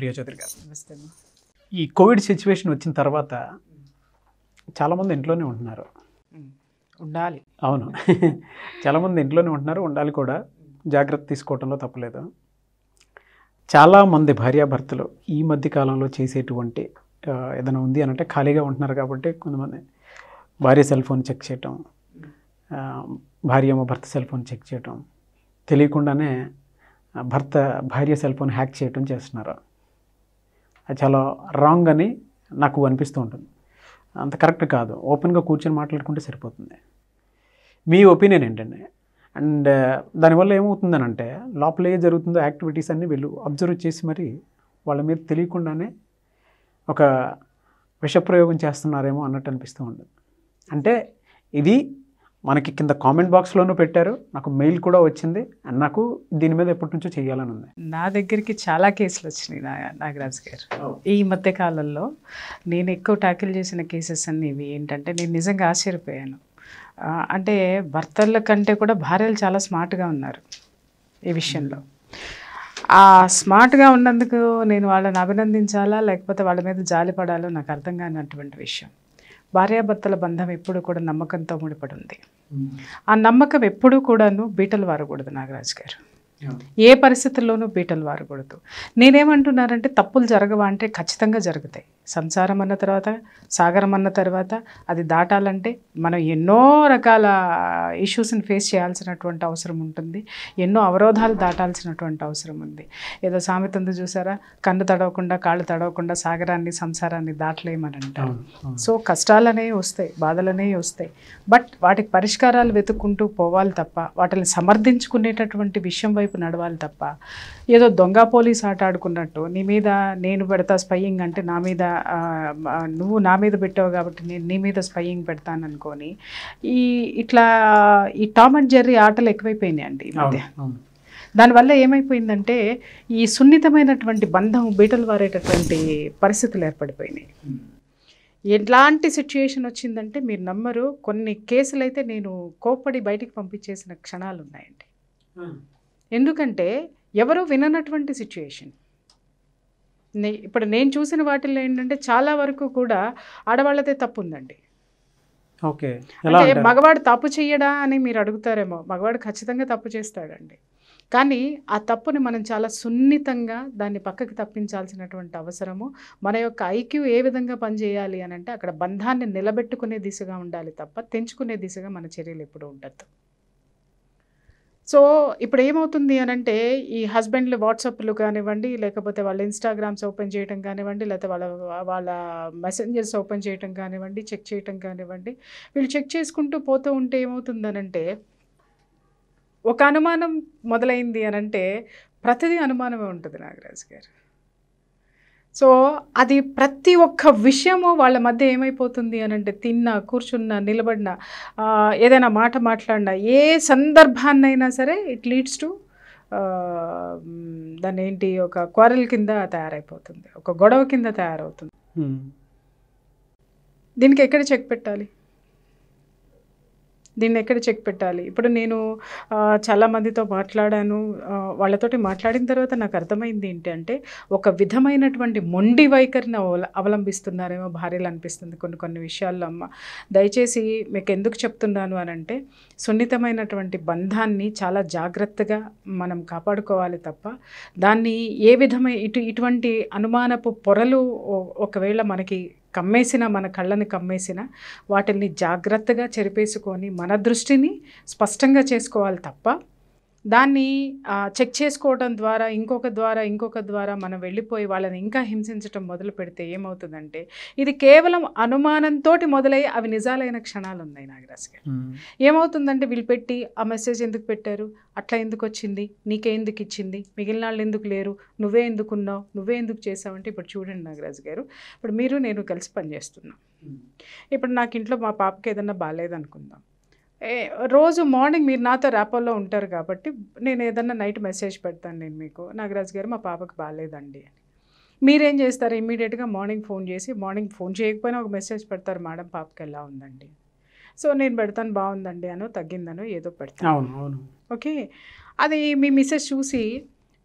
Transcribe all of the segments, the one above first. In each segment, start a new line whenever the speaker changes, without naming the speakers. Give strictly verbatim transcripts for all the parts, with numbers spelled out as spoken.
ప్రియా చౌదరి గారు. ఈ Covid situation వచ్చిన తర్వాత చాలామంది ఇంట్లోనే ఉంటున్నారు.
ఉండాలి.
అవును, చాలామంది ఇంట్లోనే ఉంటున్నారు, ఉండాలి కూడా. జాగ్రత్త తీసుకోవడంలో తప్పలేదు. చాలామంది భార్యాభర్తలు ఈ మధ్య కాలంలో చేసేటువంటి ఏదైనా ఉంది అని అంటే ఖాళీగా ఉంటున్నారు కాబట్టి కొంతమంది భార్య సెల్ ఫోన్ చెక్ చేయటం, భార్య ఏమో భర్త సెల్ ఫోన్ చెక్ చేయటం, తెలియకుండానే భర్త భార్య సెల్ ఫోన్ హ్యాక్ చేయటం చేస్తున్నారు. అది చాలా రాంగ్ అని నాకు అనిపిస్తూ ఉంటుంది. అంత కరెక్ట్ కాదు. ఓపెన్గా కూర్చొని మాట్లాడుకుంటే సరిపోతుంది. మీ ఒపీనియన్ ఏంటండి? అండ్ దానివల్ల ఏమవుతుందని అంటే లోపల ఏ జరుగుతుందో యాక్టివిటీస్ అన్నీ వీళ్ళు అబ్జర్వ్ చేసి మరి వాళ్ళ మీద తెలియకుండానే ఒక విషప్రయోగం చేస్తున్నారేమో అన్నట్టు అనిపిస్తూ ఉంటుంది. అంటే ఇది మనకి కింద కామెంట్ బాక్స్లోనూ పెట్టారు, నాకు మెయిల్ కూడా వచ్చింది, అండ్ నాకు దీని మీద ఎప్పటి నుంచో చేయాలని ఉంది.
నా దగ్గరికి చాలా కేసులు వచ్చినాయి నా నాగరాజ్ గారు. ఈ మధ్య కాలంలో నేను ఎక్కువ ట్యాకిల్ చేసిన కేసెస్ అన్నీ ఇవి ఏంటంటే నేను నిజంగా ఆశ్చర్యపోయాను. అంటే భర్తల కంటే కూడా భార్యలు చాలా స్మార్ట్గా ఉన్నారు ఈ విషయంలో. ఆ స్మార్ట్గా ఉన్నందుకు నేను వాళ్ళని అభినందించాలా లేకపోతే వాళ్ళ మీద జాలి పడాలో నాకు అర్థం కానటువంటి విషయం. భార్యాభర్తల బంధం ఎప్పుడు కూడా నమ్మకంతో ముడిపడి ఉంది. ఆ నమ్మకం ఎప్పుడూ కూడాను బీటలు వారకూడదు నాగరాజ్ గారు. ఏ పరిస్థితుల్లోనూ బీటలు వారకూడదు. నేనేమంటున్నానంటే తప్పులు జరగవా అంటే ఖచ్చితంగా జరుగుతాయి. సంసారం అన్న తర్వాత, సాగరం అన్న తర్వాత అది దాటాలంటే మనం ఎన్నో రకాల ఇష్యూస్ని ఫేస్ చేయాల్సినటువంటి అవసరం ఉంటుంది. ఎన్నో అవరోధాలు దాటాల్సినటువంటి అవసరం ఉంది. ఏదో సామెత ఉంది చూసారా, కన్ను తడవకుండా కాళ్ళు తడవకుండా సాగరాన్ని సంసారాన్ని దాటలేమని అంటారు. సో కష్టాలనే వస్తాయి, బాధలనే వస్తాయి. బట్ వాటికి పరిష్కారాలు వెతుక్కుంటూ పోవాలి తప్ప వాటిని సమర్థించుకునేటటువంటి విషయం వైపు నడవాలి తప్ప ఏదో దొంగ పోలీస్ ఆట ఆడుకున్నట్టు నీ మీద నేను పెడతా స్పయింగ్ అంటే నా మీద నువ్వు నా మీద పెట్టావు కాబట్టి నేను నీ మీద స్పయింగ్ పెడతాను అనుకొని ఈ ఇట్లా ఈ టామ్ అండ్ జెర్రీ ఆటలు ఎక్కువైపోయినాయి అండి ఈ మధ్య. దానివల్ల ఏమైపోయిందంటే ఈ సున్నితమైనటువంటి బంధం బీటలు వారేటటువంటి పరిస్థితులు ఏర్పడిపోయినాయి. ఎలాంటి సిచ్యుయేషన్ వచ్చిందంటే మీరు నమ్మరు, కొన్ని కేసులు అయితే నేను కోప్పడి బయటికి పంపించేసిన క్షణాలు ఉన్నాయండి. ఎందుకంటే ఎవరు విననటువంటి సిచ్యుయేషన్. నే ఇప్పుడు నేను చూసిన వాటిల్లో ఏంటంటే చాలా వరకు కూడా ఆడవాళ్ళదే తప్పు ఉందండి.
ఓకే,
అంటే మగవాడు తప్పు చెయ్యడా అని మీరు అడుగుతారేమో. మగవాడు ఖచ్చితంగా తప్పు చేస్తాడండి. కానీ ఆ తప్పుని మనం చాలా సున్నితంగా దాన్ని పక్కకి తప్పించాల్సినటువంటి అవసరము, మన యొక్క ఐక్యూ ఏ విధంగా పనిచేయాలి అని అంటే అక్కడ బంధాన్ని నిలబెట్టుకునే దిశగా ఉండాలి తప్ప తెంచుకునే దిశగా మన చర్యలు ఎప్పుడూ ఉండద్దు. సో ఇప్పుడు ఏమవుతుంది అని అంటే ఈ హస్బెండ్లు వాట్సాప్లు కానివ్వండి, లేకపోతే వాళ్ళ ఇన్స్టాగ్రామ్స్ ఓపెన్ చేయడం కానివ్వండి, లేకపోతే వాళ్ళ వాళ్ళ మెసెంజర్స్ ఓపెన్ చేయడం కానివ్వండి, చెక్ చేయడం కానివ్వండి, వీళ్ళు చెక్ చేసుకుంటూ పోతూ ఉంటే ఏమవుతుందనంటే ఒక అనుమానం మొదలైంది అని అంటే ప్రతిదీ అనుమానమే ఉంటుంది నాగరాజు గారు. సో అది ప్రతి ఒక్క విషయము వాళ్ళ మధ్య ఏమైపోతుంది అని అంటే తిన్నా, కూర్చున్నా, నిలబడినా, ఏదైనా మాట మాట్లాడినా, ఏ సందర్భాన్నైనా సరే ఇట్ లీడ్స్ టు దాన్ని ఏంటి ఒక క్వారల్ కింద తయారైపోతుంది, ఒక గొడవ కింద తయారవుతుంది. దీనికి ఎక్కడ చెక్ పెట్టాలి? దీన్ని ఎక్కడ చెక్ పెట్టాలి? ఇప్పుడు నేను చాలామందితో మాట్లాడాను. వాళ్ళతోటి మాట్లాడిన తర్వాత నాకు అర్థమైంది ఏంటి అంటే ఒక విధమైనటువంటి మొండి వైఖరిని అవల అవలంబిస్తున్నారేమో భార్యలు అనిపిస్తుంది కొన్ని కొన్ని విషయాల్లో. అమ్మ దయచేసి మీకు ఎందుకు చెప్తున్నాను అని అంటే సున్నితమైనటువంటి బంధాన్ని చాలా జాగ్రత్తగా మనం కాపాడుకోవాలి తప్ప దాన్ని ఏ విధమైన ఇటు ఇటువంటి అనుమానపు పొరలు ఒకవేళ మనకి కమ్మేసిన, మన కళ్ళని కమ్మేసిన వాటిని జాగ్రత్తగా చెరిపేసుకొని మన దృష్టిని స్పష్టంగా చేసుకోవాలి తప్ప దాన్ని చెక్ చేసుకోవడం ద్వారా ఇంకొక ద్వారా ఇంకొక ద్వారా మనం వెళ్ళిపోయి వాళ్ళని ఇంకా హింసించడం మొదలు పెడితే ఏమవుతుందంటే ఇది కేవలం అనుమానంతో మొదలై అవి నిజాలైన క్షణాలు ఉన్నాయి నాగరాజ్ గారు. ఏమవుతుందంటే వీళ్ళు పెట్టి ఆ మెసేజ్ ఎందుకు పెట్టారు, అట్లా ఎందుకు వచ్చింది, నీకే ఎందుకు ఇచ్చింది, మిగిలిన వాళ్ళు ఎందుకు లేరు, నువ్వే ఎందుకున్నావు, నువ్వే ఎందుకు చేసావంటే ఇప్పుడు చూడండి నాగరాజ్ గారు, ఇప్పుడు మీరు నేను కలిసి పనిచేస్తున్నాం. ఇప్పుడు నాకు ఇంట్లో మా పాపకి ఏదన్నా బాగాలేదనుకుందాం, రోజు మార్నింగ్ మీరు నాతో ర్యాపోలో ఉంటారు కాబట్టి నేను ఏదన్నా నైట్ మెసేజ్ పెడతాను నేను మీకు, నాగరాజ్ గారు మా పాపకు బాగాలేదండి అని. మీరేం చేస్తారు, ఇమ్మీడియట్గా మార్నింగ్ ఫోన్ చేసి, మార్నింగ్ ఫోన్ చేయకపోయినా ఒక మెసేజ్ పెడతారు, మేడం పాపకి ఎలా ఉందండి. సో నేను పెడతాను బాగుందండి అనో తగ్గిందనో ఏదో పెడతాను.
అవును అవును
ఓకే, అది మీ మిస్సెస్ చూసి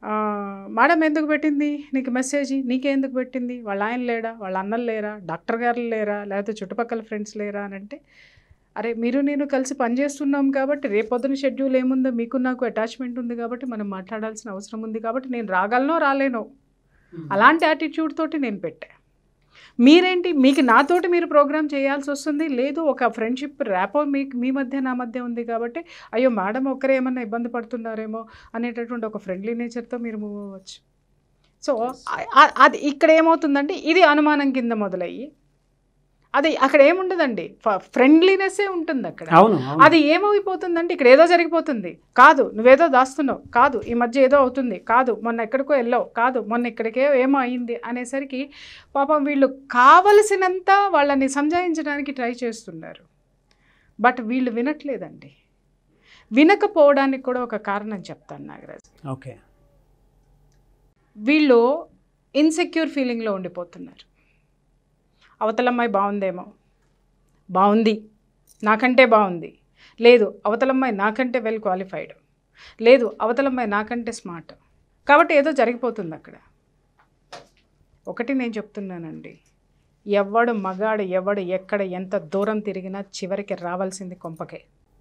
మేడం ఎందుకు పెట్టింది నీకు మెసేజ్, నీకే ఎందుకు పెట్టింది, వాళ్ళ ఆయన లేడా, వాళ్ళ అన్నలు లేరా, డాక్టర్ గారు లేరా, లేకపోతే చుట్టుపక్కల ఫ్రెండ్స్ లేరా అని అంటే, అరే మీరు నేను కలిసి పనిచేస్తున్నాం కాబట్టి రేపొద్దున షెడ్యూల్ ఏముందో మీకు నాకు అటాచ్మెంట్ ఉంది కాబట్టి మనం మాట్లాడాల్సిన అవసరం ఉంది కాబట్టి నేను రాగలనో రాలేనో అలాంటి యాటిట్యూడ్ తోటి నేను పెట్టా. మీరేంటి మీకు నాతోటి మీరు ప్రోగ్రామ్ చేయాల్సి వస్తుంది, లేదు ఒక ఫ్రెండ్షిప్ ర్యాపో మీకు మీ మధ్య నా మధ్య ఉంది కాబట్టి అయ్యో మేడం ఒక్కరే ఏమన్నా ఇబ్బంది పడుతున్నారేమో అనేటటువంటి ఒక ఫ్రెండ్లీ నేచర్తో మీరు మూవ్ అవ్వచ్చు. సో అది ఇక్కడ ఏమవుతుందంటే ఇది అనుమానం కింద మొదలయ్యి అది అక్కడ ఏముండదండి, ఫ్రెండ్లీనెస్సే ఉంటుంది అక్కడ. అది ఏమైపోతుందంటే ఇక్కడ ఏదో జరిగిపోతుంది, కాదు నువ్వేదో దాస్తున్నావు, కాదు ఈ మధ్య ఏదో అవుతుంది, కాదు మొన్న ఎక్కడికో వెళ్ళావు, కాదు మొన్న ఇక్కడికే ఏమో అయింది అనేసరికి పాపం వీళ్ళు కావలసినంత వాళ్ళని సంజాయించడానికి ట్రై చేస్తున్నారు. బట్ వీళ్ళు వినట్లేదండి. వినకపోవడానికి కూడా ఒక కారణం చెప్తాను నాగరాజ్.
ఓకే,
వీళ్ళు ఇన్సెక్యూర్ ఫీలింగ్లో ఉండిపోతున్నారు. అవతలమ్మాయి బాగుందేమో, బాగుంది నాకంటే బాగుంది, లేదు అవతలమ్మాయి నాకంటే వెల్ క్వాలిఫైడ్, లేదు అవతలమ్మాయి నాకంటే స్మార్ట్, కాబట్టి ఏదో జరిగిపోతుంది అక్కడ. ఒకటి నేను చెప్తున్నానండి, ఎవడు మగాడు ఎవడు ఎక్కడ ఎంత దూరం తిరిగినా చివరికి రావాల్సింది కొంపకే,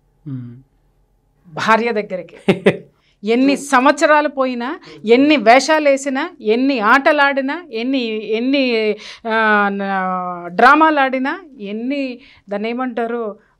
భార్య దగ్గరికి. ఎన్ని సంవత్సరాలు పోయినా, ఎన్ని వేషాలు వేసినా, ఎన్ని ఆటలాడినా, ఎన్ని ఎన్ని డ్రామాలు ఆడినా, ఎన్ని దాన్ని ఏమంటారు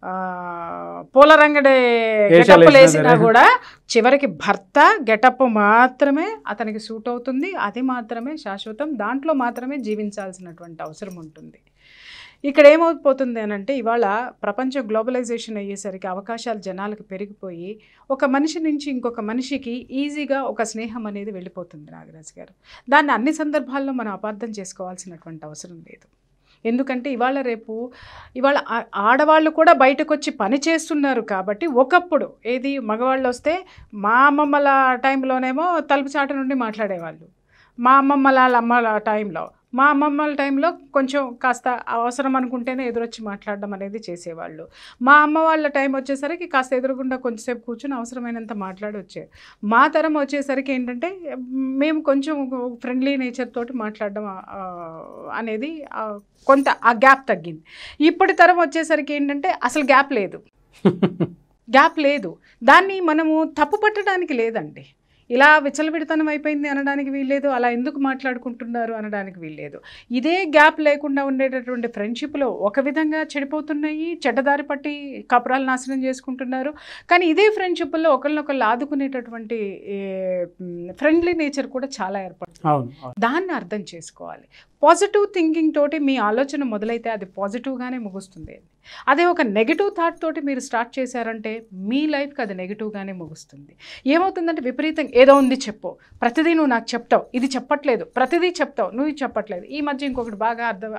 పూలరంగడే గెటప్లు వేసినా కూడా చివరికి భర్త గెటప్ మాత్రమే అతనికి సూట్ అవుతుంది, అది మాత్రమే శాశ్వతం, దాంట్లో మాత్రమే జీవించాల్సినటువంటి అవసరం ఉంటుంది. ఇక్కడ ఏమైపోతుంది అని అంటే ఇవాళ ప్రపంచం గ్లోబలైజేషన్ అయ్యేసరికి అవకాశాలు జనాలకు పెరిగిపోయి ఒక మనిషి నుంచి ఇంకొక మనిషికి ఈజీగా ఒక స్నేహం అనేది వెళ్ళిపోతుంది నాగరాజ్ గారు. దాన్ని అన్ని సందర్భాల్లో మనం అపార్థం చేసుకోవాల్సినటువంటి అవసరం లేదు. ఎందుకంటే ఇవాళ రేపు ఇవాళ ఆడవాళ్ళు కూడా బయటకు వచ్చి పని చేస్తున్నారు కాబట్టి, ఒకప్పుడు ఏది మగవాళ్ళు వస్తే మా అమ్మమ్మల టైంలోనేమో తలుపు చాటు నుండి మాట్లాడేవాళ్ళు, మా అమ్మమ్మల అమ్మల టైంలో మా అమ్మమ్మల టైంలో కొంచెం కాస్త అవసరం అనుకుంటేనే ఎదురొచ్చి మాట్లాడడం అనేది చేసేవాళ్ళు. మా అమ్మ వాళ్ళ టైం వచ్చేసరికి కాస్త ఎదురుగుండా కొంచెంసేపు కూర్చొని అవసరమైనంత మాట్లాడి వచ్చేది. మా తరం వచ్చేసరికి ఏంటంటే మేము కొంచెం ఫ్రెండ్లీ నేచర్ తోటి మాట్లాడడం అనేది కొంత ఆ గ్యాప్ తగ్గింది. ఇప్పటి తరం వచ్చేసరికి ఏంటంటే అసలు గ్యాప్ లేదు, గ్యాప్ లేదు. దాన్ని మనము తప్పు పట్టడానికి లేదండి. ఇలా విచ్చలవిడితనం అయిపోయింది అనడానికి వీల్లేదు, అలా ఎందుకు మాట్లాడుకుంటున్నారు అనడానికి వీల్లేదు. ఇదే గ్యాప్ లేకుండా ఉండేటటువంటి ఫ్రెండ్షిప్లో ఒక విధంగా చెడిపోతున్నాయి, చెడ్డదారి పట్టి కపురాలు నాశనం చేసుకుంటున్నారు. కానీ ఇదే ఫ్రెండ్షిప్లో ఒకరినొకళ్ళు ఆదుకునేటటువంటి ఫ్రెండ్లీ నేచర్ కూడా చాలా ఏర్పడుతుంది. దాన్ని అర్థం చేసుకోవాలి. పాజిటివ్ థింకింగ్ తోటి మీ ఆలోచన మొదలైతే అది పాజిటివ్గానే ముగుస్తుంది. అదే ఒక నెగిటివ్ థాట్ తోటి మీరు స్టార్ట్ చేశారంటే మీ లైఫ్కి అది నెగిటివ్గానే ముగుస్తుంది. ఏమవుతుందంటే విపరీతంగా ఏదో ఉంది చెప్పు, ప్రతిదీ నువ్వు నాకు చెప్తావు, ఇది చెప్పట్లేదు, ప్రతిదీ చెప్తావు, నువ్వు ఇది చెప్పట్లేదు. ఈ మధ్య ఇంకొకటి బాగా అర్థం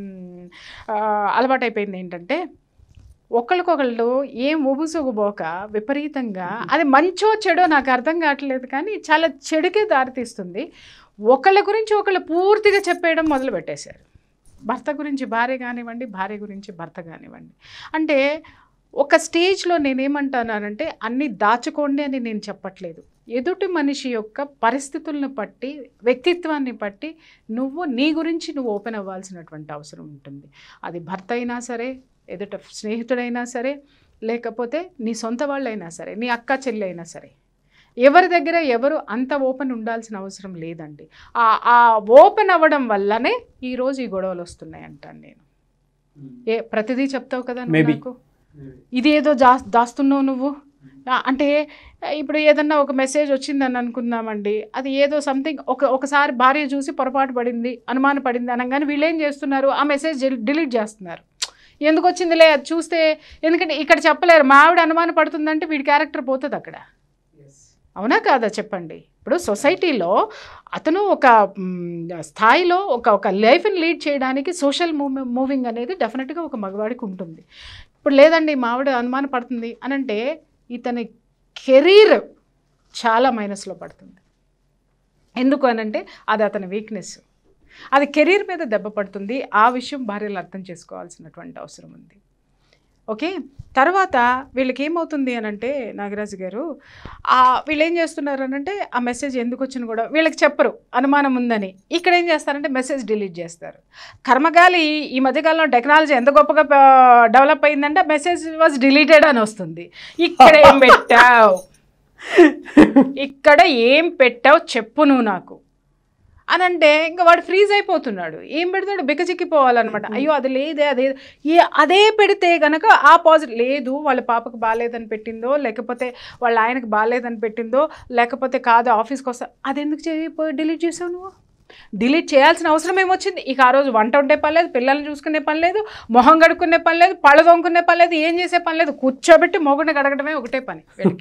అలవాటైపోయింది ఏంటంటే ఒకళ్ళకొకళ్ళు ఏం ఉబుసుగుబోక విపరీతంగా, అది మంచో చెడో నాకు అర్థం కావట్లేదు కానీ చాలా చెడుకే దారితీస్తుంది. ఒకళ్ళ గురించి ఒకళ్ళు పూర్తిగా చెప్పేయడం మొదలు పెట్టేశారు. భర్త గురించి భార్య కానివ్వండి, భార్య గురించి భర్త కానివ్వండి. అంటే ఒక స్టేజ్లో నేనేమంటానంటే అన్నీ దాచుకోండి అని నేను చెప్పట్లేదు. ఎదుటి మనిషి యొక్క పరిస్థితులను బట్టి, వ్యక్తిత్వాన్ని బట్టి నువ్వు నీ గురించి నువ్వు ఓపెన్ అవ్వాల్సినటువంటి అవసరం ఉంటుంది. అది భర్త అయినా సరే, ఎదుట స్నేహితుడైనా సరే, లేకపోతే నీ సొంత వాళ్ళైనా సరే, నీ అక్క చెల్లి అయినా సరే, ఎవరి దగ్గర ఎవరు అంత ఓపెన్ ఉండాల్సిన అవసరం లేదండి. ఆ ఓపెన్ అవ్వడం వల్లనే ఈరోజు ఈ గొడవలు వస్తున్నాయి అంటాను నేను. ఏ ప్రతిదీ చెప్తావు కదా నాకు, ఇది ఏదో దా దాస్తున్నావు నువ్వు అంటే, ఇప్పుడు ఏదన్నా ఒక మెసేజ్ వచ్చిందని అనుకుందామండి, అది ఏదో సంథింగ్ ఒక ఒకసారి భార్య చూసి పొరపాటు పడింది, అనుమాన పడింది అనగానే వీళ్ళు ఏం చేస్తున్నారు, ఆ మెసేజ్ డిలీట్ చేస్తున్నారు. ఎందుకు వచ్చిందిలే అది చూస్తే, ఎందుకంటే ఇక్కడ చెప్పలేరు, మా ఆవిడ అనుమాన పడుతుందంటే వీడి క్యారెక్టర్ పోతుంది అక్కడ. అవునా కాదా చెప్పండి. ఇప్పుడు సొసైటీలో అతను ఒక స్థాయిలో ఒక ఒక లైఫ్ని లీడ్ చేయడానికి సోషల్ మూవ్ మూవింగ్ అనేది డెఫినెట్గా ఒక మగవాడికి ఉంటుంది. ఇప్పుడు లేదండి మావిడ అనుమాన పడుతుంది అని అంటే ఇతని కెరీర్ చాలా మైనస్లో పడుతుంది. ఎందుకు అనంటే అది అతని వీక్నెస్, అది కెరీర్ మీద దెబ్బ పడుతుంది. ఆ విషయం భార్యలు అర్థం చేసుకోవాల్సినటువంటి అవసరం ఉంది. ఓకే. తర్వాత వీళ్ళకి ఏమవుతుంది అని అంటే నాగరాజు గారు వీళ్ళు ఏం చేస్తున్నారు అని అంటే ఆ మెసేజ్ ఎందుకు వచ్చినా కూడా వీళ్ళకి చెప్పరు, అనుమానం ఉందని. ఇక్కడ ఏం చేస్తారంటే మెసేజ్ డిలీట్ చేస్తారు. కర్మగాలి ఈ మధ్యకాలంలో టెక్నాలజీ ఎంత గొప్పగా డెవలప్ అయిందంటే మెసేజ్ వాజ్ డిలీటెడ్ అని వస్తుంది. ఇక్కడ ఏం పెట్టావు, ఇక్కడ ఏం పెట్టావు చెప్పు నువ్వు నాకు అని అంటే ఇంకా వాడు ఫ్రీజ్ అయిపోతున్నాడు. ఏం పెడతాడు, బిక్కచిక్కిపోవాలన్నమాట. అయ్యో అది లేదే, అదే ఏ అదే పెడితే కనుక ఆ పాజిటివ్ లేదు, వాళ్ళ పాపకు బాగాలేదని పెట్టిందో, లేకపోతే వాళ్ళ ఆయనకు బాగాలేదని పెట్టిందో, లేకపోతే కాదు ఆఫీస్కి వస్తా, అది ఎందుకు చేయి డిలీట్ చేసావు నువ్వు? డిలీట్ చేయాల్సిన అవసరం ఏమొచ్చింది? ఇక ఆ రోజు వంట ఉండే పని లేదు, పిల్లల్ని చూసుకునే పని లేదు, మొహం కడుక్కునే పని లేదు, పళ్ళు తోముకునే పని లేదు, ఏం చేసే పని లేదు, కూర్చోబెట్టి మొగుడిని కడగడమే ఒకటే పని.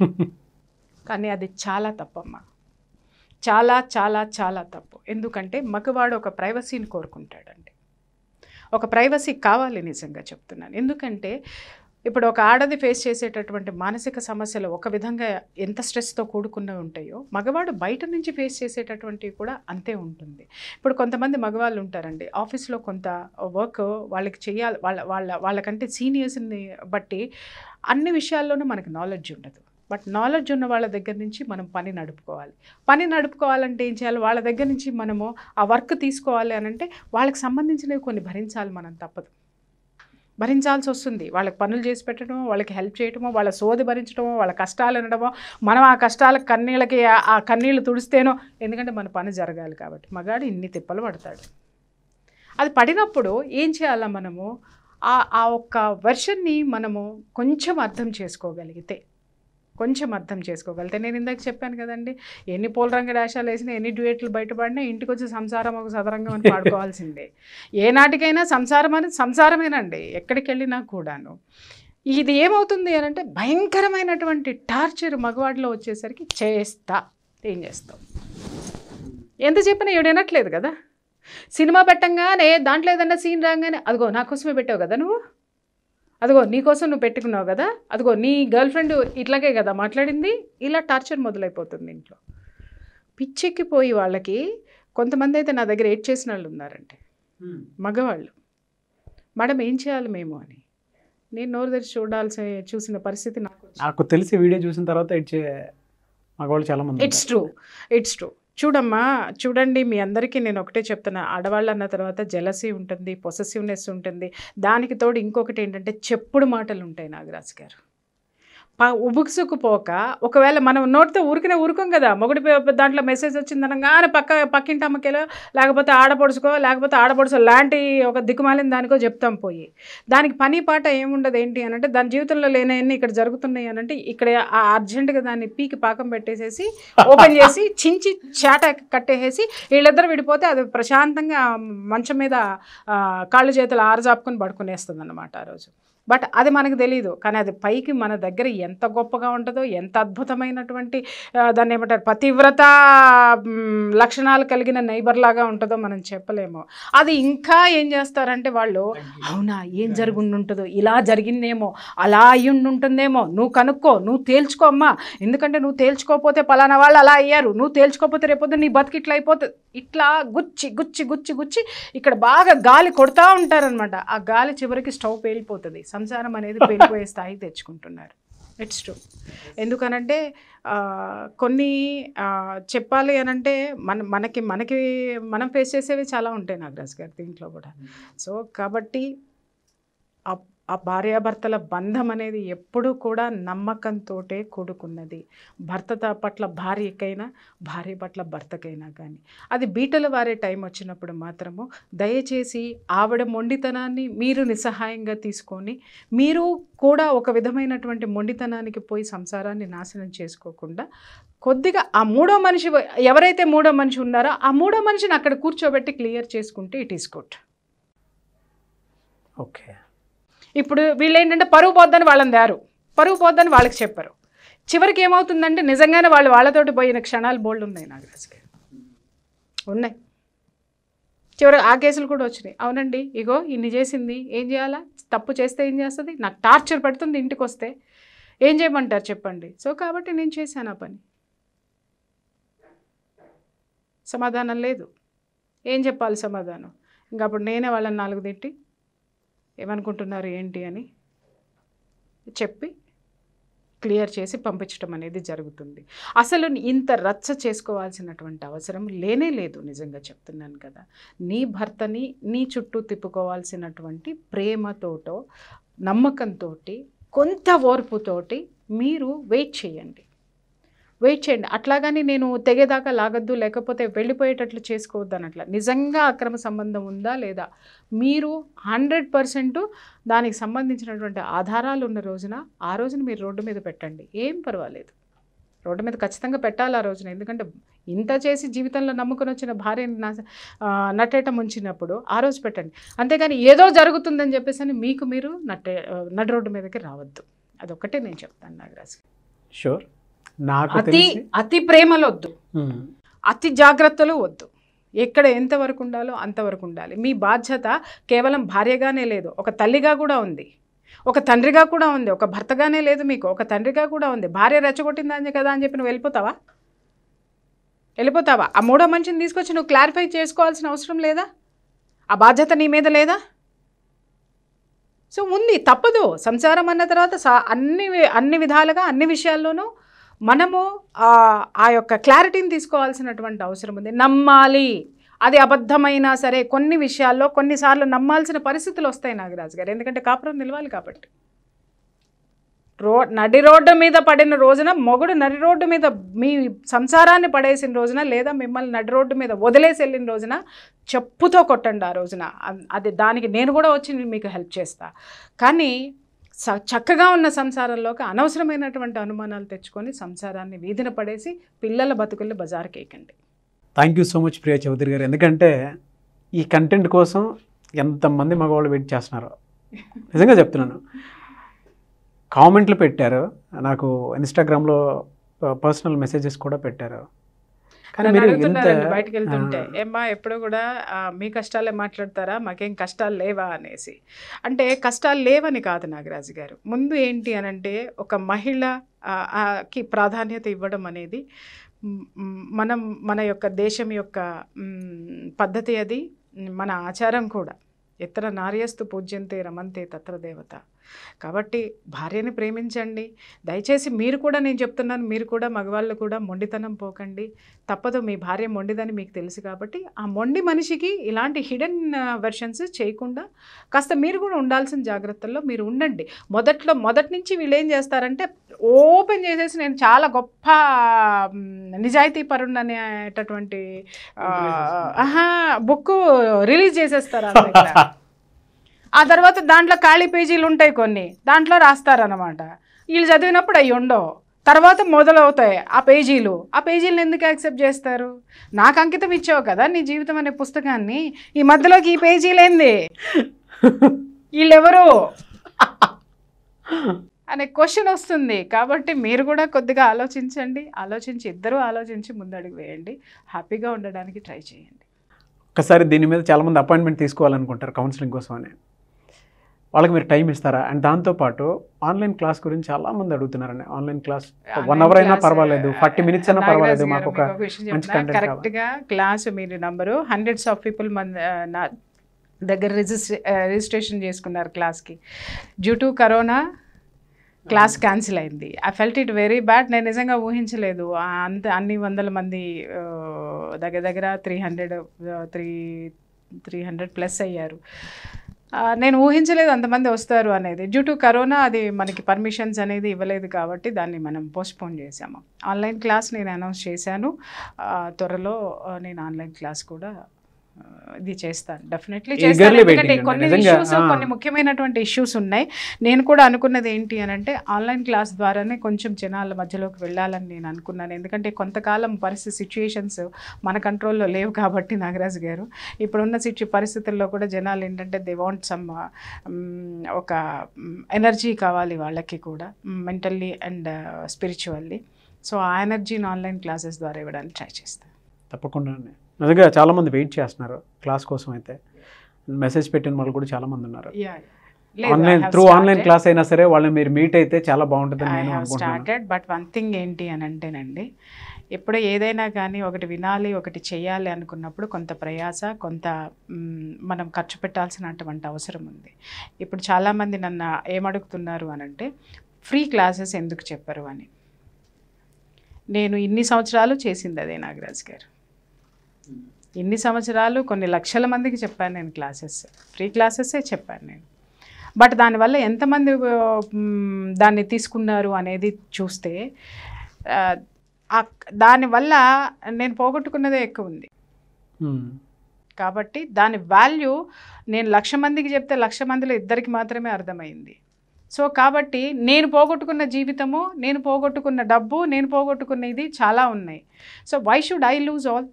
కానీ అది చాలా తప్పమ్మా, చాలా చాలా చాలా తప్పు. ఎందుకంటే మగవాడు ఒక ప్రైవసీని కోరుకుంటాడండి. ఒక ప్రైవసీ కావాలి, నిజంగా చెప్తున్నాను. ఎందుకంటే ఇప్పుడు ఒక ఆడది ఫేస్ చేసేటటువంటి మానసిక సమస్యలు ఒక విధంగా ఎంత స్ట్రెస్తో కూడుకున్నవి ఉంటాయో, మగవాడు బయట నుంచి ఫేస్ చేసేటటువంటివి కూడా అంతే ఉంటుంది. ఇప్పుడు కొంతమంది మగవాళ్ళు ఉంటారండి, ఆఫీస్లో కొంత వర్క్ వాళ్ళకి చేయాలి, వాళ్ళ వాళ్ళ వాళ్ళకంటే సీనియర్స్ని బట్టి అన్ని విషయాల్లోనూ మనకు నాలెడ్జ్ ఉండదు. బట్ నాలెడ్జ్ ఉన్న వాళ్ళ దగ్గర నుంచి మనం పని నడుపుకోవాలి. పని నడుపుకోవాలంటే ఏం చేయాలి, వాళ్ళ దగ్గర నుంచి మనము ఆ వర్క్ తీసుకోవాలి అని అంటే వాళ్ళకి సంబంధించినవి కొన్ని భరించాలి, మనం తప్పదు, భరించాల్సి వస్తుంది. వాళ్ళకి పనులు చేసి పెట్టడమో, వాళ్ళకి హెల్ప్ చేయడమో, వాళ్ళ సోది భరించడమో, వాళ్ళ కష్టాలు అనడమో, మనం ఆ కష్టాల కన్నీళ్ళకి ఆ కన్నీళ్ళు తుడిస్తేనో, ఎందుకంటే మన పని జరగాలి కాబట్టి. మగాడు ఇన్ని తిప్పలు పడతాడు. అది పడినప్పుడు ఏం చేయాలా, మనము ఆ ఆ ఒక్క వెర్షన్ని మనము కొంచెం అర్థం చేసుకోగలిగితే, కొంచెం అర్థం చేసుకోగలితే, నేను ఇందాక చెప్పాను కదండి, ఎన్ని పూల రంగు డాషాలు వేసినా, ఎన్ని డ్యూయట్లు బయటపడినా ఇంటికి వచ్చి సంసారం ఒక సదరంగం అని పాడుకోవాల్సిందే. ఏనాటికైనా సంసారం అనేది సంసారమేనండి, ఎక్కడికి వెళ్ళినా కూడాను. ఇది ఏమవుతుంది అని అంటే భయంకరమైనటువంటి టార్చర్ మగవాడిలో వచ్చేసరికి, చేస్తా ఏం చేస్తావు, ఎంత చెప్పినా ఏడు వినట్లేదు కదా. సినిమా పెట్టంగానే దాంట్లో ఏదన్నా సీన్ రాగానే, అదిగో నా కోసమే పెట్టావు కదా నువ్వు, అదిగో నీకోసం నువ్వు పెట్టుకున్నావు కదా, అదిగో నీ గర్ల్ ఫ్రెండ్ ఇట్లాగే కదా మాట్లాడింది, ఇలా టార్చర్ మొదలైపోతుంది ఇంట్లో. పిచ్చెక్కిపోయి వాళ్ళకి కొంతమంది అయితే నా దగ్గర ఏడ్ చేసిన వాళ్ళు ఉన్నారంటే మగవాళ్ళు, మేడం ఏం చేయాలి మేము అని. నేను నోరు తెరిచి చూడాల్సి చూసిన పరిస్థితి నాకు
నాకు తెలిసి వీడియో చూసిన తర్వాత ఇచ్చే మగవాళ్ళు చాలామంది.
It's true, it's true. చూడమ్మా, చూడండి, మీ అందరికీ నేను ఒకటే చెప్తున్నా, ఆడవాళ్ళు అన్న తర్వాత జెలసీ ఉంటుంది, పొసెసివ్నెస్ ఉంటుంది, దానికి తోడు ఇంకొకటి ఏంటంటే చెప్పుడు మాటలు ఉంటాయి నాగరాజు గారు. ప ఉబుకుసుకుపోక ఒకవేళ మనం నోటితో ఊరికినే ఊరుకోం కదా, మొగుడి దాంట్లో మెసేజ్ వచ్చిందనగానే పక్క పక్కింటి అమ్మకేలో, లేకపోతే ఆడపడుచుకో, లేకపోతే ఆడపడుచు లాంటి ఒక దిక్కుమాలిన దానికో చెప్తాం పోయి. దానికి పని పాట ఏముండదు. ఏంటి అని అంటే దాని జీవితంలో లేనవన్నీ ఇక్కడ జరుగుతున్నాయి అని అంటే ఇక్కడ ఆ అర్జెంటుగా దాన్ని పీకి పాకం పెట్టేసేసి ఓపెన్ చేసి చించి చాట కట్టేసేసి వీళ్ళిద్దరు విడిపోతే అది ప్రశాంతంగా మంచం మీద కాళ్ళు చేతులు ఆరజాపుకొని పడుకునేస్తుంది అన్నమాట ఆ రోజు. బట్ అది మనకు తెలియదు, కానీ అది పైకి మన దగ్గర ఎంత గొప్పగా ఉంటుందో, ఎంత అద్భుతమైనటువంటి దాన్ని ఏమంటారు పతివ్రత లక్షణాలు కలిగిన నైబర్ లాగా ఉంటుందో మనం చెప్పలేము. అది ఇంకా ఏం చేస్తారంటే వాళ్ళు, అవునా ఏం జరుగుంటుందో, ఇలా జరిగిందేమో, అలా అయ్యుండి ఉంటుందేమో, నువ్వు కనుక్కో, నువ్వు తేల్చుకో అమ్మా, ఎందుకంటే నువ్వు తేల్చుకోకపోతే పలానా వాళ్ళు అలా అయ్యారు, నువ్వు తేల్చుకోకపోతే రేపొద్దు నీ బతికి ఇట్లా అయిపోతుంది, ఇట్లా గుచ్చి గుచ్చి గుచ్చి గుచ్చి ఇక్కడ బాగా గాలి కొడతా ఉంటారనమాట. ఆ గాలి చివరికి స్టవ్ పేలిపోతుంది, సంసారం అనేది పేలిపోయే స్థాయి తెచ్చుకుంటున్నారు. It's true. ఎందుకనంటే కొన్ని చెప్పాలి అనంటే మన మనకి మనకి మనం ఫేస్ చేసేవి చాలా ఉంటాయి నాగరాజ్ గారు దీంట్లో కూడా. సో కాబట్టి ఆ భార్యాభర్తల బంధం అనేది ఎప్పుడూ కూడా నమ్మకంతో కూడుకున్నది. భర్త పట్ల భార్యకైనా, భార్య పట్ల భర్తకైనా కానీ. అది బీటలు వారే టైం వచ్చినప్పుడు మాత్రము దయచేసి ఆవిడ మొండితనాన్ని మీరు నిస్సహాయంగా తీసుకొని, మీరు కూడా ఒక విధమైనటువంటి మొండితనానికి పోయి సంసారాన్ని నాశనం చేసుకోకుండా కొద్దిగా ఆ మూడో మనిషి ఎవరైతే మూడో మనిషి ఉన్నారో ఆ మూడో మనిషిని అక్కడ కూర్చోబెట్టి క్లియర్ చేసుకుంటే ఇట్ ఈస్ గుడ్.
ఓకే. ఇప్పుడు
వీళ్ళు ఏంటంటే పరువు పోద్దని వాళ్ళని దారు, పరువు పోద్దని వాళ్ళకి చెప్పారు. చివరికి ఏమవుతుందంటే నిజంగానే వాళ్ళు వాళ్ళతోటి పోయిన క్షణాలు బోల్డ్ ఉన్నాయి నాగరాజు గారు, ఉన్నాయి. చివరికి ఆ కేసులు కూడా వచ్చినాయి. అవునండి, ఇగో ఇన్ని చేసింది, ఏం చేయాలా, తప్పు చేస్తే ఏం చేస్తుంది, నాకు టార్చర్ పెడుతుంది, ఇంటికి వస్తే ఏం చేయమంటారు చెప్పండి. సో కాబట్టి నేను చేశాను ఆ పని. సమాధానం లేదు, ఏం చెప్పాలి సమాధానం? ఇంకా అప్పుడు నేనే వాళ్ళని నాలుగు తిట్టి ఏమనుకుంటున్నారు ఏంటి అని చెప్పి క్లియర్ చేసి పంపించడం అనేది జరుగుతుంది. అసలు ఇంత రచ్చ చేసుకోవాల్సినటువంటి అవసరం లేనే లేదు. నిజంగా చెప్తున్నాను కదా. నీ భర్తని నీ చుట్టూ తిప్పుకోవాల్సినటువంటి ప్రేమతోటో నమ్మకంతో కొంత ఓర్పుతోటి మీరు వెయిట్ చేయండి వెయిట్ చేయండి అట్లాగని నేను తెగేదాకా లాగద్దు, లేకపోతే వెళ్ళిపోయేటట్లు చేసుకోవద్దు అన్నట్ల. నిజంగా అక్రమ సంబంధం ఉందా లేదా, మీరు హండ్రెడ్ పర్సెంట్ దానికి సంబంధించినటువంటి ఆధారాలు ఉన్న రోజున ఆ రోజున మీరు రోడ్డు మీద పెట్టండి, ఏం పర్వాలేదు. రోడ్డు మీద ఖచ్చితంగా పెట్టాలి ఆ రోజున. ఎందుకంటే ఇంత చేసి జీవితంలో నమ్ముకొని వచ్చిన భార్యని నా నట్టేట ముంచినప్పుడు ఆ రోజు పెట్టండి. అంతేగాని ఏదో జరుగుతుందని చెప్పేసి అని మీకు మీరు నట్టే నడి రోడ్డు మీదకి రావద్దు. అదొక్కటే నేను చెప్తాను నాగరాజు.
షూర్. నాకు
అతి అతి ప్రేమలు వద్దు, అతి జాగ్రత్తలు వద్దు. ఎక్కడ ఎంతవరకు ఉండాలో అంతవరకు ఉండాలి. మీ బాధ్యత కేవలం భార్యగానే లేదు, ఒక తల్లిగా కూడా ఉంది, ఒక తండ్రిగా కూడా ఉంది. ఒక భర్తగానే లేదు మీకు, ఒక తండ్రిగా కూడా ఉంది. భార్య రెచ్చగొట్టిందని కదా అని చెప్పి నువ్వు వెళ్ళిపోతావా వెళ్ళిపోతావా ఆ మూడో మనిషిని తీసుకొచ్చి నువ్వు క్లారిఫై చేసుకోవాల్సిన అవసరం లేదా? ఆ బాధ్యత నీ మీద లేదా? సో ఉంది, తప్పదు. సంసారం అన్న తర్వాత సా అన్ని అన్ని విధాలుగా అన్ని విషయాల్లోనూ మనము ఆ యొక్క క్లారిటీని తీసుకోవాల్సినటువంటి అవసరం ఉంది. నమ్మాలి, అది అబద్ధమైనా సరే కొన్ని విషయాల్లో కొన్నిసార్లు నమ్మాల్సిన పరిస్థితులు వస్తాయి నాగరాజు గారు. ఎందుకంటే కాపురం నిలవాలి కాబట్టి. రో నడి రోడ్డు మీద పడిన రోజున, మొగుడు నడి రోడ్డు మీద మీ సంసారాన్ని పడేసిన రోజున, లేదా మిమ్మల్ని నడి రోడ్డు మీద వదిలేసి వెళ్ళిన రోజున చెప్పుతో కొట్టండి ఆ రోజున. అది దానికి నేను కూడా వచ్చి మీకు హెల్ప్ చేస్తా. కానీ చక్కగా ఉన్న సంసారంలోకి అనవసరమైనటువంటి అనుమానాలు తెచ్చుకొని సంసారాన్ని వీధిన పడేసి పిల్లల బతుకుల్ని బజార్కి వేయకండి.
Thank you so much Priya Chaudhary garu. ఎందుకంటే ఈ కంటెంట్ కోసం ఎంతమంది మగవాళ్ళు వెయిట్ చేస్తున్నారు నిజంగా చెప్తున్నాను. కామెంట్లు పెట్టారు, నాకు ఇన్స్టాగ్రామ్లో పర్సనల్ మెసేజెస్ కూడా పెట్టారు.
కానీ మీరు అడుగుతున్నారండి బయటకు వెళ్తుంటే, ఏమ్మా ఎప్పుడు కూడా మీ కష్టాలే మాట్లాడతారా, మాకేం కష్టాలు లేవా అనేసి. అంటే కష్టాలు లేవని కాదు నాగరాజు గారు. ముందు ఏంటి అనంటే ఒక మహిళకి ప్రాధాన్యత ఇవ్వడం అనేది మనం మన యొక్క దేశం యొక్క పద్ధతి, అది మన ఆచారం కూడా. ఎత్ర నార్యస్తు పూజ్యంతే రమంతే తత్ర దేవత. కాబట్టి భార్యని ప్రేమించండి. దయచేసి మీరు కూడా, నేను చెప్తున్నాను, మీరు కూడా మగవాళ్ళు కూడా మొండితనం పోకండి. తప్పదు, మీ భార్య మొండిదని మీకు తెలుసు కాబట్టి ఆ మొండి మనిషికి ఇలాంటి హిడెన్ వెర్షన్స్ చేయకుండా కాస్త మీరు కూడా ఉండాల్సిన జాగ్రత్తల్లో మీరు ఉండండి. మొదట్లో మొదటి నుంచి వీళ్ళు ఏం చేస్తారంటే ఓపెన్ చేసేసి నేను చాలా గొప్ప నిజాయితీ పరుణ్ అనేటటువంటి ఆహా బుక్ రిలీజ్ చేసేస్తారు. ఆ తర్వాత దాంట్లో ఖాళీ పేజీలు ఉంటాయి కొన్ని, దాంట్లో రాస్తారనమాట. వీళ్ళు చదివినప్పుడు అవి ఉండవు, తర్వాత మొదలవుతాయి ఆ పేజీలు. ఆ పేజీలను ఎందుకు యాక్సెప్ట్ చేస్తారు? నాకు అంకితం ఇచ్చావు కదా నీ జీవితం అనే పుస్తకాన్ని, ఈ మధ్యలోకి ఈ పేజీలేంది, వీళ్ళెవరు అనే క్వశ్చన్ వస్తుంది. కాబట్టి మీరు కూడా కొద్దిగా ఆలోచించండి, ఆలోచించి ఇద్దరూ ఆలోచించి ముందడుగు వేయండి, హ్యాపీగా ఉండడానికి ట్రై చేయండి.
ఒకసారి దీని మీద చాలామంది అపాయింట్మెంట్ తీసుకోవాలనుకుంటారు కౌన్సిలింగ్ కోసం అని, వాళ్ళకి మీరు టైం ఇస్తారా? అండ్ దాంతోపాటు ఆన్లైన్ క్లాస్ గురించి చాలామంది అడుగుతున్నారండి. ఆన్లైన్ క్లాస్ వన్ అవర్ అయినా పర్వాలేదు, ఫార్టీ మినిట్స్ అయినా పర్వాలేదు, మాకు ఒక మంచి కంటెంట్.
కరెక్ట్గా క్లాస్ మీరు నంబరు హండ్రెడ్స్ ఆఫ్ పీపుల్ మన నా దగ్గర రిజిస్ట్రే రిజిస్ట్రేషన్ చేసుకున్నారు క్లాస్కి. Due to corona class cancel అయింది. I felt it very bad. నేను నిజంగా ఊహించలేదు అంత అన్ని వందల మంది దగ్గర దగ్గర three hundred three three hundred plus అయ్యారు. నేను ఊహించలేదు అంతమంది వస్తారు అనేది. డ్యూ టు కరోనా అది మనకి పర్మిషన్స్ అనేది ఇవ్వలేదు కాబట్టి దాన్ని మనం పోస్ట్పోన్ చేసాము. ఆన్లైన్ క్లాస్ నేను అనౌన్స్ చేశాను, త్వరలో నేను ఆన్లైన్ క్లాస్ కూడా ఇది చేస్తాను, డెఫినెట్లీ చేస్తాను. ఎందుకంటే కొన్ని ఇష్యూస్, కొన్ని ముఖ్యమైనటువంటి ఇష్యూస్ ఉన్నాయి. నేను కూడా అనుకున్నది ఏంటి అని అంటే ఆన్లైన్ క్లాస్ ద్వారానే కొంచెం జనాల మధ్యలోకి వెళ్ళాలని నేను అనుకున్నాను. ఎందుకంటే కొంతకాలం పరిస్థితి సిచ్యుయేషన్స్ మన కంట్రోల్లో లేవు కాబట్టి నాగరాజు గారు, ఇప్పుడున్న సిచ్యు పరిస్థితుల్లో కూడా జనాలు ఏంటంటే దే వాంట్ సమ్ ఒక ఎనర్జీ కావాలి వాళ్ళకి కూడా, మెంటల్లీ అండ్ స్పిరిచువల్లీ. సో ఆ ఎనర్జీని ఆన్లైన్ క్లాసెస్ ద్వారా ఇవ్వడానికి ట్రై చేస్తాను.
తప్పకుండా అండి. నిజంగా చాలామంది వెయిట్ చేస్తున్నారు క్లాస్ కోసం. అయితే మెసేజ్ పెట్టిన వాళ్ళు కూడా చాలామంది ఉన్నారు. ఆన్లైన్ త్రూ ఆన్లైన్ క్లాస్ అయినా సరే వాళ్ళని మీరు మీట్ అయితే చాలా బాగుంటుంది నేను అనుకుంటున్నాను.
బట్ వన్ థింగ్ ఏంటి అని అంటేనండి, ఎప్పుడు ఏదైనా కానీ ఒకటి వినాలి ఒకటి చేయాలి అనుకున్నప్పుడు కొంత ప్రయాస కొంత మనం ఖర్చు పెట్టాల్సినటువంటి అవసరం ఉంది. ఇప్పుడు చాలామంది నన్ను ఏమడుగుతున్నారు అని అంటే ఫ్రీ క్లాసెస్ ఎందుకు చెప్పరు అని. నేను ఇన్ని సంవత్సరాలు చేసింది అదే నాగరాజ్ గారు. ఇన్ని సంవత్సరాలు కొన్ని లక్షల మందికి చెప్పాను నేను క్లాసెస్, ఫ్రీ క్లాసెసే చెప్పాను నేను. బట్ దానివల్ల ఎంతమంది దాన్ని తీసుకున్నారు అనేది చూస్తే దానివల్ల నేను పోగొట్టుకున్నదే ఎక్కువ ఉంది. కాబట్టి దాని వాల్యూ నేను లక్ష మందికి చెప్తే లక్ష మందిలో ఇద్దరికి మాత్రమే అర్థమైంది. సో కాబట్టి నేను పోగొట్టుకున్న జీవితము, నేను పోగొట్టుకున్న డబ్బు, నేను పోగొట్టుకున్న ఇది చాలా ఉన్నాయి. So why should I lose all?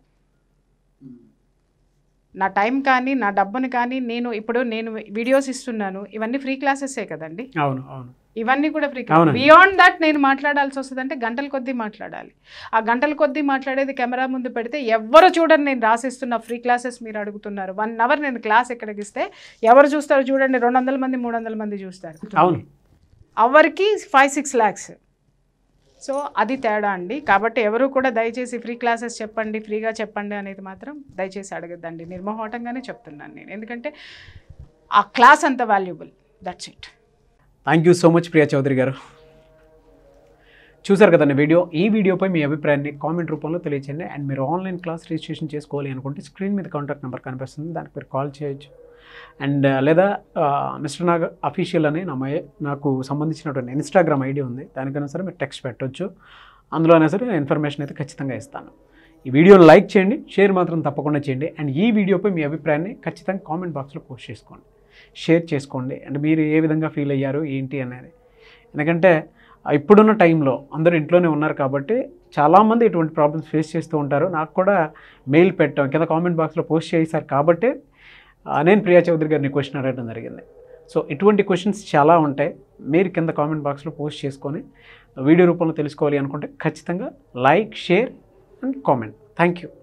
నా టైం కానీ నా డబ్బుని కానీ నేను ఇప్పుడు నేను వీడియోస్ ఇస్తున్నాను, ఇవన్నీ ఫ్రీ క్లాసెసే కదండి.
అవును అవును
ఇవన్నీ కూడా ఫ్రీ క్లాస్. బియాండ్ దట్ నేను మాట్లాడాల్సి వస్తుంది అంటే గంటల కొద్దీ మాట్లాడాలి. ఆ గంటల కొద్దీ మాట్లాడేది కెమెరా ముందు పెడితే ఎవరు చూడండి. నేను రాసిస్తున్న ఫ్రీ క్లాసెస్ మీరు అడుగుతున్నారు. వన్ అవర్ నేను క్లాస్ ఎక్కడికి ఇస్తే ఎవరు చూస్తారు చూడండి, రెండు వందల మంది మూడు వందల మంది చూస్తారు.
అవును,
అవర్కి ఫైవ్ సిక్స్ ల్యాక్స్. సో అది తేడా అండి. కాబట్టి ఎవరు కూడా దయచేసి ఫ్రీ క్లాసెస్ చెప్పండి, ఫ్రీగా చెప్పండి అనేది మాత్రం దయచేసి అడగద్దండి. నిర్మోహటంగానే చెప్తున్నాను నేను, ఎందుకంటే ఆ క్లాస్ అంత valuable. That's it.
Thank you so much Priya Chaudhary garu. చూసారు కదండి వీడియో. ఈ వీడియోపై మీ అభిప్రాయాన్ని కామెంట్ రూపంలో తెలియచేయండి. అండ్ మీరు ఆన్లైన్ క్లాస్ రిజిస్ట్రేషన్ చేసుకోవాలి అనుకుంటే స్క్రీన్ మీద కాంటాక్ట్ నెంబర్ కనిపిస్తుంది, దానికి మీరు కాల్ చేయొచ్చు. అండ్ లేదా మిస్టర్ నాగ్ అఫీషియల్ అని నా నాకు సంబంధించినటువంటి ఇన్స్టాగ్రామ్ ఐడి ఉంది, దానికైనా సరే మీరు టెక్స్ట్ పెట్టవచ్చు. అందులో అయినా సరే ఇన్ఫర్మేషన్ అయితే ఖచ్చితంగా ఇస్తాను. ఈ వీడియోని లైక్ చేయండి, షేర్ మాత్రం తప్పకుండా చేయండి. అండ్ ఈ వీడియోపై మీ అభిప్రాయాన్ని ఖచ్చితంగా కామెంట్ బాక్స్లో పోస్ట్ చేసుకోండి, షేర్ చేసుకోండి. అండ్ మీరు ఏ విధంగా ఫీల్ అయ్యారు ఏంటి అనేది. ఎందుకంటే ఇప్పుడున్న టైంలో అందరూ ఇంట్లోనే ఉన్నారు కాబట్టి చాలామంది ఇటువంటి ప్రాబ్లమ్స్ ఫేస్ చేస్తూ ఉంటారు. నాకు కూడా మెయిల్ పెట్టాం, కింద కామెంట్ బాక్స్లో పోస్ట్ చేశారు కాబట్టి నేను ప్రియా చౌదరి గారిని క్వశ్చన్ అడగడం జరిగింది. సో ఇటువంటి క్వశ్చన్స్ చాలా ఉంటాయి. మీరు కింద కామెంట్ బాక్స్లో పోస్ట్ చేసుకొని వీడియో రూపంలో తెలుసుకోవాలి అనుకుంటే ఖచ్చితంగా like, share and comment. Thank you.